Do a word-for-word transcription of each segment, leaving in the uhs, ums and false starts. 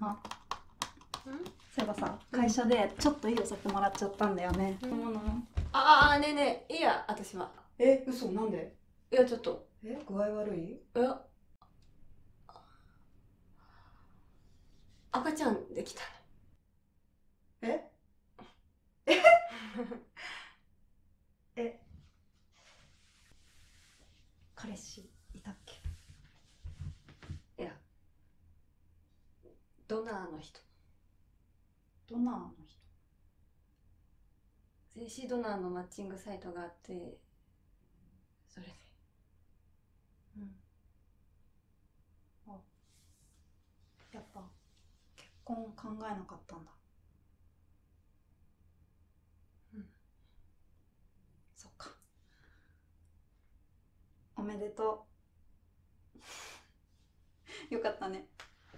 あ、そういえばさ、会社でちょっといいお酒もらっちゃったんだよね。 うん、 飲むの？ ああ、ねえねえ、いいや、私は。 え、嘘、なんで？ いや、ちょっと。 え、具合悪い？ いや、赤ちゃんできたええ、彼氏いたっけ？ いや、ドナーの人。 ドナーの人？ 精子ドナーのマッチングサイトがあって、それで。 うん。あ、やっぱ結婚考えなかったんだ。 うん。 そっか。おめでとう。よかったね。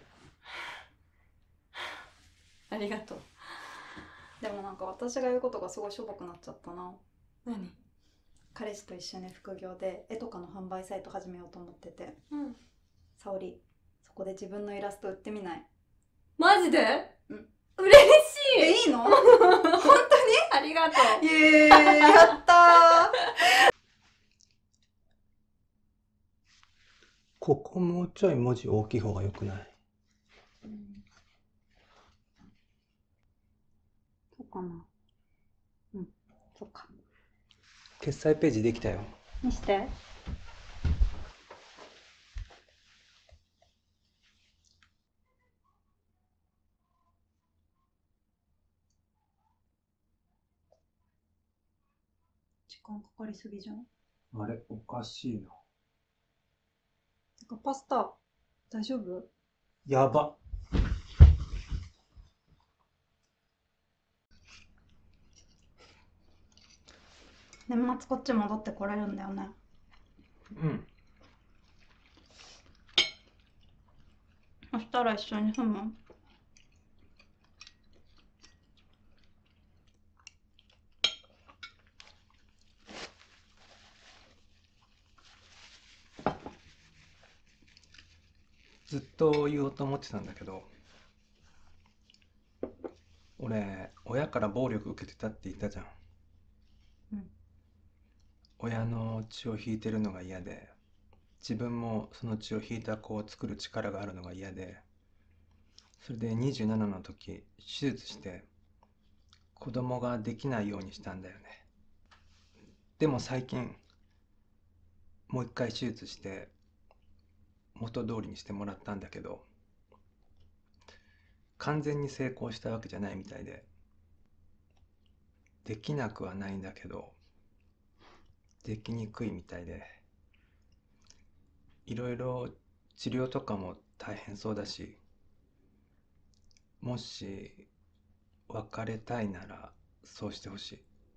ありがとう。 でもなんか私が言うことがすごいしょぼくなっちゃったな。 何？ 彼氏と一緒に副業で絵とかの販売サイト始めようと思ってて。 うん。 沙織、そこで自分のイラスト売ってみない？ マジで？ うん。 嬉しい。 え、いいの？本当に？ ありがとう。 イエーイ、やったー。 ここもうちょい文字大きい方が良くない？ うん、そうかな。うん、そっか。 決済ページできたよ。 見して。時間かかりすぎじゃん。 あれ、おかしいな。 てかパスタ大丈夫？ やば。 年末こっち戻ってこれるんだよね。 うん。 そしたら一緒に住む？ ずっと言おうと思ってたんだけど、俺、親から暴力受けてたって言ったじゃん。 うん。 親の血を引いてるのが嫌で、自分もその血を引いた子を作る力があるのが嫌で、それでにじゅうななの時、手術して子供ができないようにしたんだよね。でも最近、もう一回手術して元通りにしてもらったんだけど、完全に成功したわけじゃないみたいで、できなくはないんだけど、できにくいみたいで、いろいろ治療とかも大変そうだし、もし別れたいならそうしてほしい。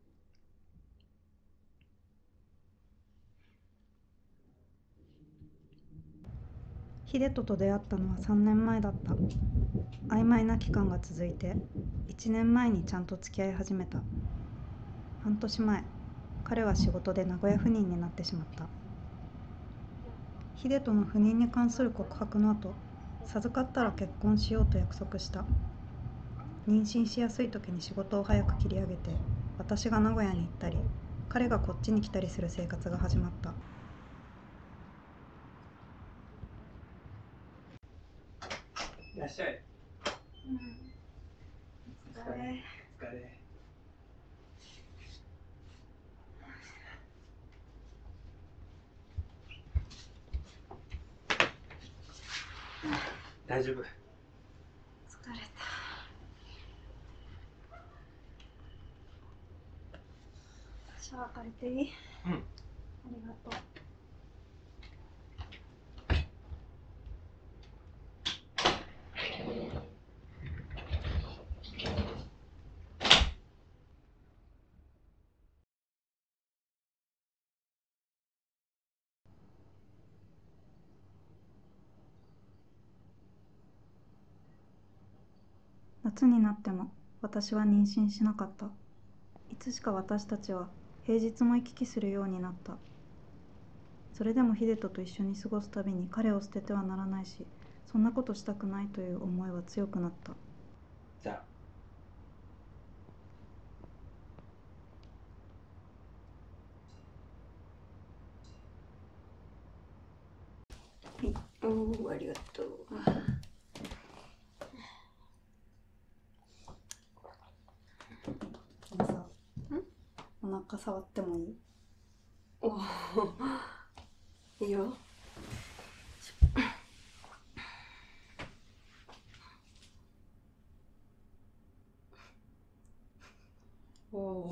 秀人と出会ったのはさんねんまえだった。曖昧な期間が続いていちねんまえにちゃんと付き合い始めた。半年前、彼は仕事で名古屋赴任になってしまった。秀人の不妊に関する告白の後、授かったら結婚しようと約束した。妊娠しやすい時に仕事を早く切り上げて、私が名古屋に行ったり彼がこっちに来たりする生活が始まった。 いらっしゃい。 うん、お疲れ。 お疲れ。大丈夫。 疲れた。シャワー借りていい？ うん。 ありがとう。夏になっても私は妊娠しなかった。いつしか私たちは平日も行き来するようになった。それでも秀人と一緒に過ごすたびに彼を捨ててはならないし、 そんなことしたくないという思いは強くなった。 じゃあ。 はい、おお、ありがとう。 でもさ、お腹触ってもいい？ おお、いいよ。おお。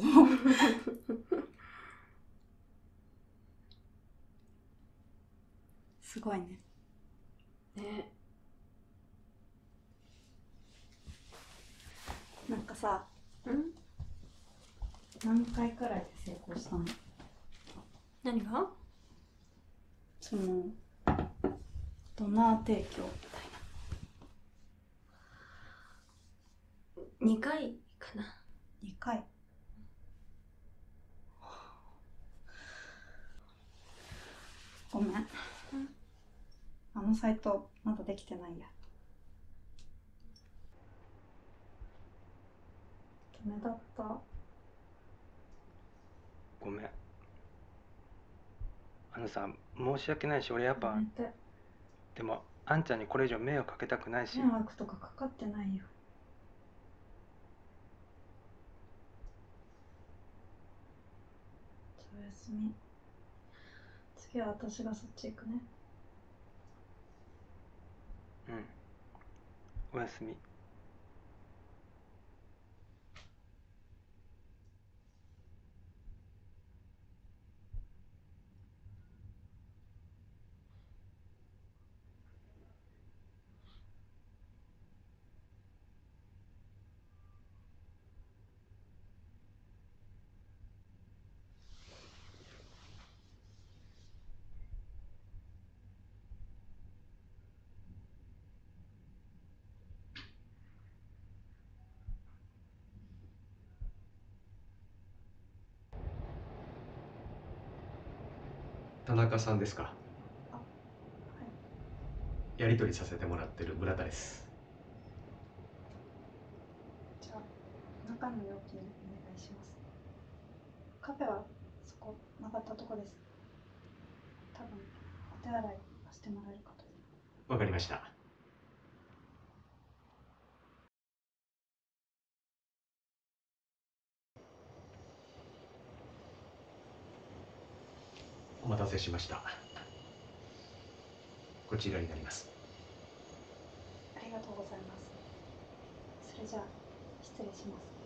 すごいね。 ね。 なんかさ、 うん何回くらいで成功したの？ 何が？ そのドナー提供みたいな。 にかいかな。 にかい。ごめん、あのサイトまだできてないや。ダメだった。 ごめん。あのさ、申し訳ないし、俺やっぱ、 やめて。 でも、あんちゃんにこれ以上迷惑かけたくないし。 迷惑とかかかってないよ。じゃあおやすみ。次は私がそっち行くね。 うん。おやすみ。 田中さんですか？ あ、はい。 やり取りさせてもらってる村田です。 じゃあ中の料金お願いします。カフェはそこ曲がったとこです。多分お手洗いしてもらえるかと。 わかりました。お待たせしました。こちらになります。 ありがとうございます。それじゃあ失礼します。